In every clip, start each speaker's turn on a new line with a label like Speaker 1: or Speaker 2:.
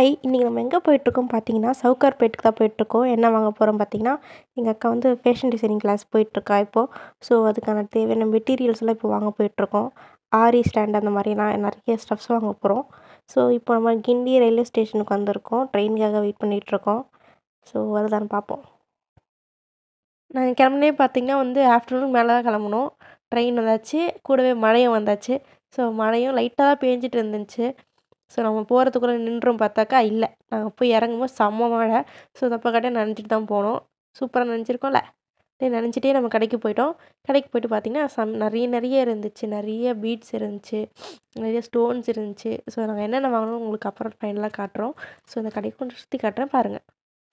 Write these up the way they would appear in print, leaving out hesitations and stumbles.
Speaker 1: Hi! இன்னைக்கு நம்ம எங்கே போயிட்டுருக்கோம் பார்த்தீங்கன்னா, சவுகார்பேட்டுக்கு தான் போயிட்டுருக்கோம். என்ன வாங்க போகிறோம் பார்த்தீங்கன்னா, எங்க அக்கா வந்து ஃபேஷன் டிசைனிங் கிளாஸ் போயிட்டுருக்கா இப்போ. ஸோ, அதுக்கான தேவையான மெட்டீரியல்ஸ்லாம் இப்போ வாங்க போயிட்டுருக்கோம். ஆரி ஸ்டாண்ட் அந்த மாதிரிலாம் நிறைய ஸ்டஃப்ஸ் வாங்க போகிறோம். ஸோ, இப்போ நம்ம கிண்டி ரயில்வே ஸ்டேஷனுக்கு வந்திருக்கோம். ட்ரெயினுக்காக வெயிட் பண்ணிகிட்ருக்கோம். ஸோ, அதுதான் பார்ப்போம். நாங்கள் கிளம்புனே பார்த்தீங்கன்னா வந்து ஆஃப்டர்நூன் மேலே தான் கிளம்புனோம். ட்ரெயின் வந்தாச்சு, கூடவே மழையும் வந்தாச்சு. ஸோ, மழையும் லைட்டாக தான் பேஞ்சிட்டு இருந்துச்சு. ஸோ, நம்ம போகிறதுக்குள்ளே நின்றோம் பார்த்தாக்கா இல்லை. நாங்கள் போய் இறங்கும்போது செம்ம மழை. ஸோ, தப்பக்காட்டியும் நனைஞ்சிட்டு தான் போனோம். சூப்பராக நனைஞ்சிருக்கோம்ல. அப்படியே நனைஞ்சிட்டே நம்ம கடைக்கு போயிட்டோம். கடைக்கு போயிட்டு பார்த்தீங்கன்னா, நிறைய இருந்துச்சு. நிறைய பீட்ஸ் இருந்துச்சு. நிறைய ஸ்டோன்ஸ் இருந்துச்சு. ஸோ, நாங்கள் என்னென்ன வாங்கினோம் உங்களுக்கு அப்புறம் ஃபைனலாக காட்டுறோம். ஸோ, இந்த கடைக்கு கொஞ்சம் சுற்றி காட்டுறேன் பாருங்கள்.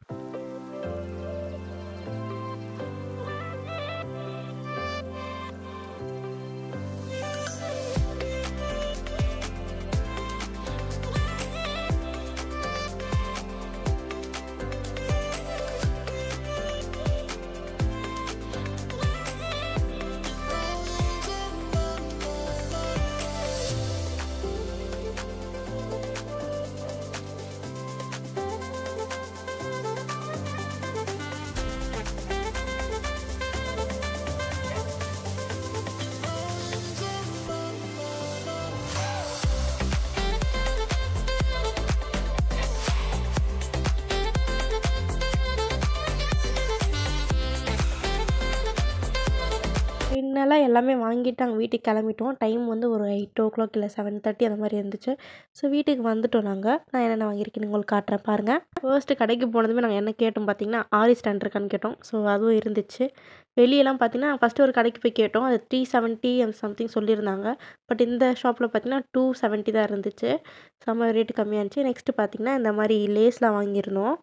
Speaker 1: பின்னெல்லாம் எல்லாமே வாங்கிட்டு நாங்கள் வீட்டுக்கு கிளம்பிட்டோம். டைம் வந்து ஒரு 8:00 இல்லை 7:30 அந்த மாதிரி இருந்துச்சு. ஸோ, வீட்டுக்கு வந்துட்டோம் நாங்கள். நான் என்னென்ன வாங்கியிருக்கேன்னு உங்களுக்கு காட்டுறேன் பாருங்கள். ஃபர்ஸ்ட்டு கடைக்கு போனதுமே நாங்கள் என்ன கேட்டோம் பார்த்தீங்கன்னா, ஆரி ஸ்டாண்ட் இருக்கான்னு கேட்டோம். ஸோ, அதுவும் இருந்துச்சு. வெளியெல்லாம் பார்த்தீங்கன்னா ஃபஸ்ட்டு ஒரு கடைக்கு போய் கேட்டோம். அது 370 சம்திங் சொல்லியிருந்தாங்க. பட் இந்த ஷாப்பில் பார்த்தீங்கன்னா 270 தான் இருந்துச்சு. செம்ம ரேட்டு கம்மியாக இருந்துச்சு. நெக்ஸ்ட்டு பார்த்தீங்கன்னா இந்த மாதிரி லேஸ்லாம் வாங்கியிருந்தோம்.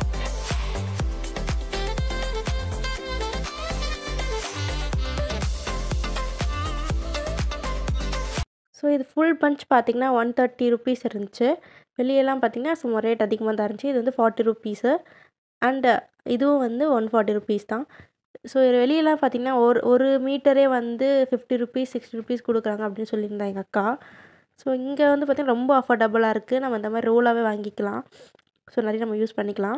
Speaker 1: ஸோ, இது ஃபுல் பஞ்ச் பார்த்தீங்கன்னா 130 ருபீஸ் இருந்துச்சு. வெளியெல்லாம் பார்த்தீங்கன்னா சும்மா ரேட் அதிகமாக தான் இருந்துச்சு. இது வந்து 40 ருபீஸு. அண்டு இதுவும் வந்து 140 ருபீஸ் தான். ஸோ, வெளியெல்லாம் பார்த்தீங்கன்னா ஒரு மீட்டரே வந்து 50 ருபீஸ் 60 ருபீஸ் கொடுக்குறாங்க அப்படின்னு சொல்லியிருந்தா எங்கள் அக்கா. ஸோ, இங்கே வந்து பார்த்தீங்கன்னா ரொம்ப அஃபோர்டபுளாக இருக்குது. நம்ம இந்த மாதிரி ரோலாகவே வாங்கிக்கலாம். ஸோ, நிறைய நம்ம யூஸ் பண்ணிக்கலாம்.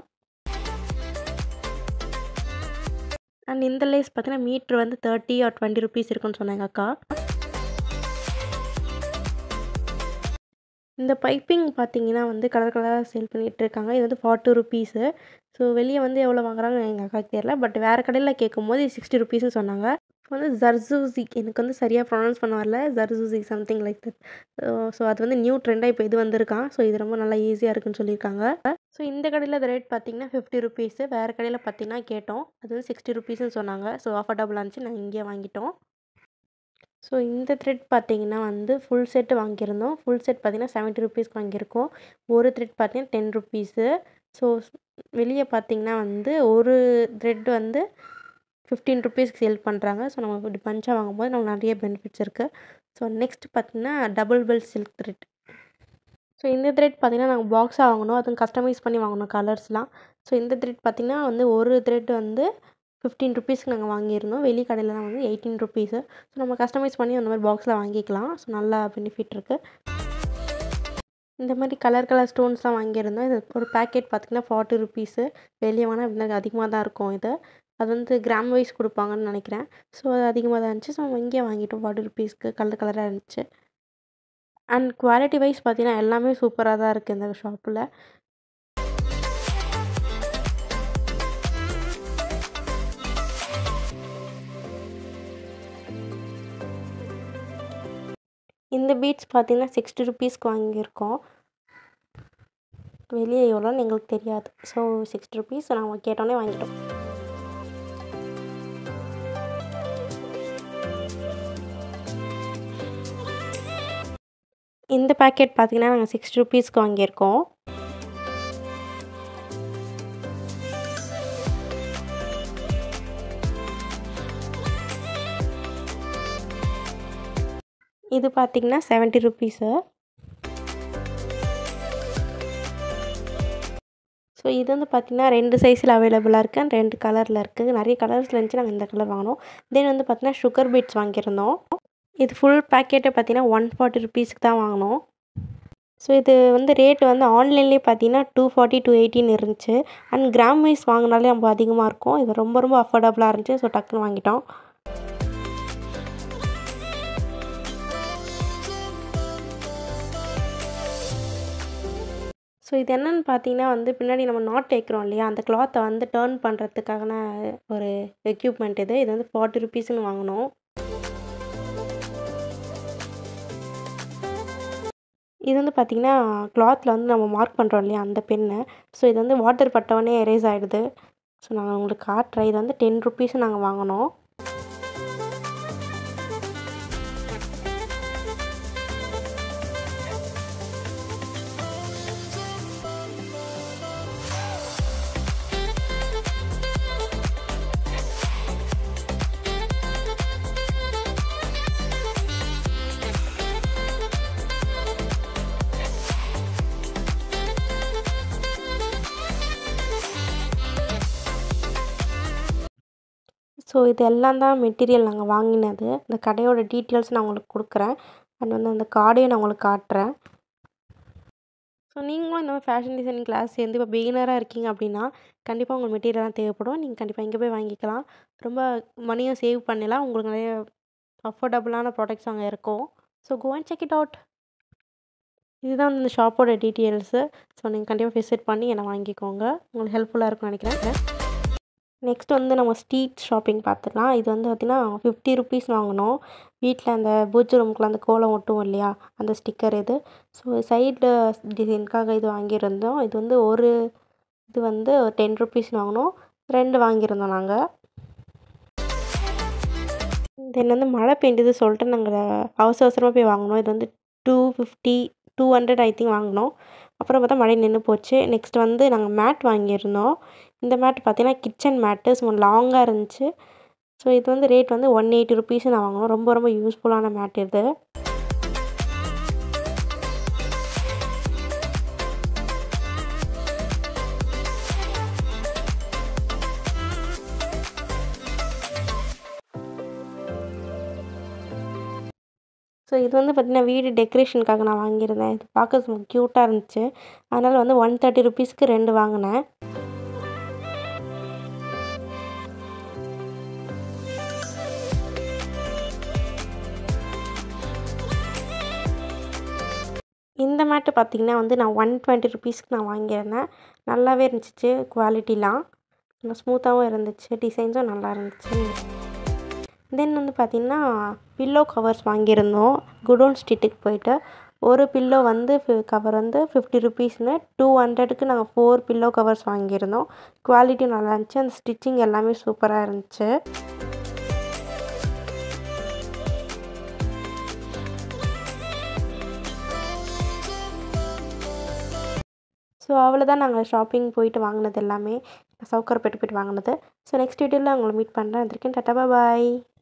Speaker 1: அண்ட் இந்த லேஸ் பார்த்தீங்கன்னா மீட்ரு வந்து 30 ஆர் 20 ருபீஸ் இருக்குன்னு சொன்னாங்க எங்கள் அக்கா. இந்த பைப்பிங் பார்த்தீங்கன்னா வந்து கலர் கலராக சேல் பண்ணிகிட்ருக்காங்க. இது வந்து 40 ருபீஸு. ஸோ, வெளியே வந்து எவ்வளோ வாங்குறாங்கன்னு எங்கள் அக்காவுக்கு தெரியல. பட் வேறு கடையில் கேட்கும்போது 60 ருபீஸ்ன்னு சொன்னாங்க. இப்போ வந்து ஜர்சூசி எனக்கு வந்து சரியாக ப்ரொனவுன்ஸ் பண்ண வரல. ஜர்சூசி சம்திங் லைக் தட். ஸோ, அது வந்து நியூ ட்ரெண்டாக இப்போ இது வந்திருக்கான். ஸோ, இது ரொம்ப நல்லா ஈஸியாக இருக்குன்னு சொல்லியிருக்காங்க. ஸோ, இந்த கடையில் அது ரேட் பார்த்தீங்கன்னா 50 ருபீஸு. வேறு கடையில் பார்த்தீங்கன்னா கேட்டோம். அது வந்து 60 ருபீஸ்ன்னு சொன்னாங்க. ஸோ, அஃபோர்டபுளாக இருந்துச்சு. நாங்கள் இங்கேயே வாங்கிட்டோம். ஸோ, இந்த த்ரெட் பார்த்தீங்கன்னா வந்து ஃபுல் செட்டு வாங்கியிருந்தோம். ஃபுல் செட் பார்த்தீங்கன்னா 70 ருபீஸ்க்கு வாங்கியிருக்கோம். ஒரு த்ரெட் பார்த்தீங்கன்னா 10 ருபீஸு. ஸோ, வெளியே பார்த்தீங்கன்னா வந்து ஒரு த்ரெட் வந்து 15 ருபீஸ்க்கு சேல் பண்ணுறாங்க. ஸோ, நம்ம இப்படி பஞ்சாக வாங்கும்போது நமக்கு நிறைய பெனிஃபிட்ஸ் இருக்குது. ஸோ, நெக்ஸ்ட் பார்த்தீங்கன்னா double bell silk thread. So, இந்த த்ரெட் பார்த்தீங்கன்னா நாங்கள் பாக்ஸாக வாங்கினோம். அதுவும் கஸ்டமைஸ் பண்ணி வாங்கினோம் கலர்ஸ்லாம். ஸோ, இந்த த்ரெட் பார்த்தீங்கன்னா வந்து ஒரு த்ரெட் வந்து 15 ருபீஸ்க்கு நாங்கள் வாங்கியிருந்தோம். வெளி கடையிலலாம் வந்து 18 ருபீஸு. ஸோ, நம்ம கஸ்டமைஸ் பண்ணி அந்த மாதிரி பாக்ஸில் வாங்கிக்கலாம். ஸோ, நல்லா பெனிஃபிட் இருக்குது. இந்த மாதிரி கலர் கலர் ஸ்டோன்ஸ்லாம் வாங்கியிருந்தோம். இது ஒரு பேக்கெட் பார்த்திங்கன்னா 40 ருபீஸு. வெளியே வாங்கினா அப்படின்னா அதிகமாக தான் இருக்கும் இது. அது வந்து கிராம் வைஸ் கொடுப்பாங்கன்னு நினைக்கிறேன். ஸோ, அது அதிகமாக தான் இருந்துச்சு. ஸோ, நம்ம இங்கேயே வாங்கிட்டோம் 40 ருபீஸ்க்கு. கலர் கலராக இருந்துச்சு. அண்ட் குவாலிட்டி வைஸ் பார்த்தீங்கன்னா எல்லாமே சூப்பராக தான் இருக்குது இந்த ஷாப்பில். இந்த பீட்ஸ் பார்த்தீங்கன்னா 60 ருபீஸ்க்கு வாங்கியிருக்கோம். வெளியே எவ்வளோன்னு எங்களுக்கு தெரியாது. ஸோ, 60 ருபீஸ் நாங்கள் கேட்டோன்னே வாங்கிட்டோம். இந்த பேக்கெட் பார்த்தீங்கன்னா நாங்கள் 60 ருபீஸ்க்கு வாங்கியிருக்கோம். இது பார்த்தீங்கன்னா 70 ருபீஸு. ஸோ, இது வந்து பார்த்தீங்கன்னா 2 சைஸில் அவைலபிளாக இருக்குது. அண்ட் 2 கலரில் இருக்குது. நிறைய கலர்ஸில் இருந்துச்சு. நாங்கள் இந்த கலர் வாங்கினோம். தென் வந்து பார்த்தீங்கன்னா சுகர் பீட்ஸ் வாங்கியிருந்தோம். இது ஃபுல் பேக்கெட்டே பார்த்தீங்கன்னா 140 ருபீஸ்க்கு தான் வாங்கினோம். ஸோ இது வந்து ரேட் வந்து ஆன்லைன்லேயே பார்த்தீங்கன்னா 240 280ன்னு இருந்துச்சு. அண்ட் கிராம் வைஸ் வாங்கினாலே ரொம்ப அதிகமாக இருக்கும். இது ரொம்ப ரொம்ப அஃபோர்டபுளாக இருந்துச்சு. ஸோ டக்குன்னு வாங்கிட்டோம். ஸோ இது என்னன்னு பார்த்தீங்கன்னா வந்து பின்னாடி நம்ம நாட் தேய்க்கிறோம் இல்லையா, அந்த கிளாத்தை வந்து டர்ன் பண்ணுறதுக்கான ஒரு எக்யூப்மெண்ட் இது. இது வந்து 40 ருபீஸ்ன்னு வாங்கினோம். இது வந்து பார்த்திங்கன்னா கிளாத்தில் வந்து நம்ம மார்க் பண்ணுறோம் இல்லையா அந்த பென்னு. ஸோ இது வந்து வாட்டர் பட்டவொடனே எரேஸ் ஆகிடுது. ஸோ நான் உங்களுக்கு காட்டுறேன். இது வந்து 10 ருபீஸ் நாங்கள் வாங்கினோம். ஸோ இது எல்லாம் தான் மெட்டீரியல் நாங்கள் வாங்கினது. இந்த கடையோட டீட்டெயில்ஸ் நான் உங்களுக்கு கொடுக்குறேன். அண்ட் வந்து அந்த கார்டையும் நான் உங்களுக்கு காட்டுறேன். ஸோ நீங்களும் இந்த மாதிரி ஃபேஷன் டிசைனிங் கிளாஸ் சேர்ந்து இப்போ பிகினராக இருக்கீங்க அப்படின்னா கண்டிப்பாக உங்களுக்கு மெட்டீரியல்லாம் தேவைப்படும். நீங்கள் கண்டிப்பாக இங்கே போய் வாங்கிக்கலாம். ரொம்ப மணியும் சேவ் பண்ணலாம். உங்களுக்கு நிறைய அஃபோர்டபுளான ப்ராடக்ட்ஸ் அங்கே இருக்கும். So go and check it out. இதுதான் வந்து இந்த ஷாப்போட டீட்டெயில்ஸு. ஸோ நீங்கள் கண்டிப்பாக விசிட் பண்ணி என்னை வாங்கிக்கோங்க. உங்களுக்கு ஹெல்ப்ஃபுல்லாக இருக்கும்னு நினைக்கிறேன். நெக்ஸ்ட் வந்து நம்ம ஸ்ட்ரீட் ஷாப்பிங் பார்த்துக்கலாம். இது வந்து பார்த்திங்கன்னா 50 ருபீஸ் வாங்கினோம். வீட்டில் அந்த பூஜை ரூமுக்குள்ள அந்த கோலம் ஒட்டுவோம் இல்லையா, அந்த ஸ்டிக்கர் இது. ஸோ சைடில் டிசைனுக்காக இது வாங்கியிருந்தோம். இது வந்து இது வந்து 10 ருபீஸ் வாங்கினோம். 2 வாங்கியிருந்தோம் நாங்கள். தென் வந்து மழை பெய்யுது சொல்லிட்டு நாங்கள் அவசரமாக போய் வாங்கினோம். இது வந்து 250 200 ஐ திங்க் வாங்கினோம். அப்புறம் பார்த்தா மழை நின்று போச்சு. நெக்ஸ்ட் வந்து நாங்கள் மேட் வாங்கியிருந்தோம். இந்த மேட் பார்த்தீங்கன்னா கிச்சன் மேட்டு. ஸோ லாங்காக இருந்துச்சு. ஸோ இது வந்து ரேட் வந்து 180 ருபீஸ் நான் வாங்கினோம். ரொம்ப ரொம்ப யூஸ்ஃபுல்லான மேட் இது. ஸோ இது வந்து பார்த்திங்கன்னா வீடு டெக்கரேஷனுக்காக நான் வாங்கியிருந்தேன். இது பார்க்க க்யூட்டாக இருந்துச்சு. அதனால் வந்து 130 ருபீஸ்க்கு 2 வாங்கினேன். இந்த மேட்டு பார்த்திங்கன்னா வந்து நான் 120 ருபீஸ்க்கு நான் வாங்கியிருந்தேன். நல்லாவே இருந்துச்சு குவாலிட்டிலாம். நல்லா ஸ்மூத்தாகவும் இருந்துச்சு. டிசைன்ஸும் நல்லா இருந்துச்சு. தென் வந்து பார்த்திங்கன்னா பில்லோ கவர்ஸ் வாங்கியிருந்தோம். குடோன் ஸ்ட்ரீட்டுக்கு போயிட்டு ஒரு பில்லோ வந்து கவர் வந்து 50 ருபீஸ்னு 200க்கு நாங்கள் 4 பில்லோ கவர்ஸ் வாங்கியிருந்தோம். குவாலிட்டி நல்லா இருந்துச்சு. அந்த ஸ்டிச்சிங் எல்லாமே சூப்பராக இருந்துச்சு. ஸோ அவ்வளோதான் நாங்கள் ஷாப்பிங் போயிட்டு வாங்கினது எல்லாமே. சவுகார்பேட்டை போயிட்டு வாங்கினது. ஸோ நெக்ஸ்ட் வீடியோவில் உங்களை மீட் பண்ணுறேன். டாடா பாய்.